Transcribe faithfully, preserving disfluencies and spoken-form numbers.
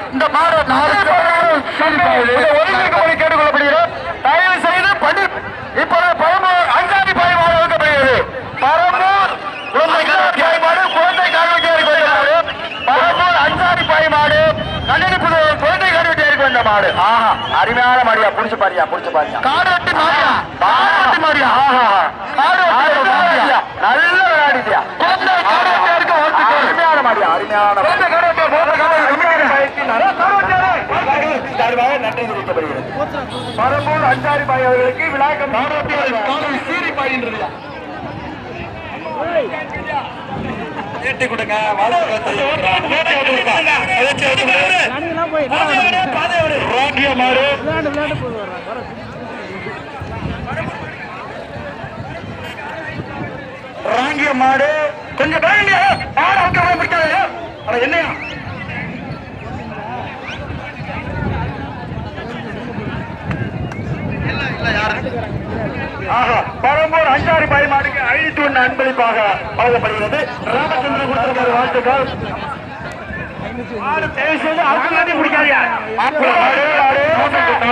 இந்த மாடு ஒருங்கிணைக்கப்படி கேட்டுக்கொள்ளப்படுகிறோம். தயவு செய்து படி இப்போது பரம்பூர் அஞ்சாதி பாய் மாடு வைக்கப்படுகிறது. பரம்பூர் பாய் மாடு குழந்தை கால்வெட்டியாருக்கு வந்த மாடு. பரம்பூர் அஞ்சாதி பாய் மாடு கண்ணடி புது குழந்தை கால்வெட்டியாருக்கு வந்த மாடு. ஆஹா, அருமையான மாடியா. புடிச்சு பாரியா, புடிச்சு பாரியா. காடு வெட்டி மாடியா, காடு மாடியா. ஆஹா, காடு மாடியா, நல்ல விளையாடிட்டியா. குழந்தை கால்வெட்டியாருக்கு அருமையான மாடியா, அருமையான நன்றி தெரிவிக்கப்படுகிறது. பரம்பூர் அஞ்சாரி பாய் அவர்களுக்கு விழாக்கம் சீரி பாயின்றது கேட்டு கொடுங்க. ராங்கிய மாடு கொஞ்சம் பிடிக்காது. என்னையா பரம்பூர் அஞ்சாறு பாய் மாடுக்கு ஐநூத்தி ஒன்று அன்பளிப்பாக வழங்கப்படுகிறது. ராமச்சந்திரன் கொடுத்திருக்காரு, வாழ்த்துக்கள். பிடிக்காதியா